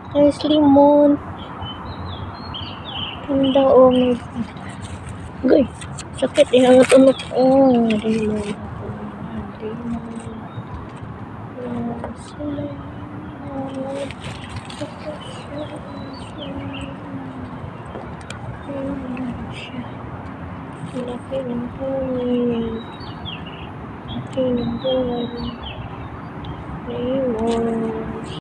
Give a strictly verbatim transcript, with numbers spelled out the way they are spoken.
Guys, limon. Ganda oh. May... Guy, sakit eh. Hangot-unot. Oh, limon. Limon. Laki ng hangin. Laki ng buwan. Limon.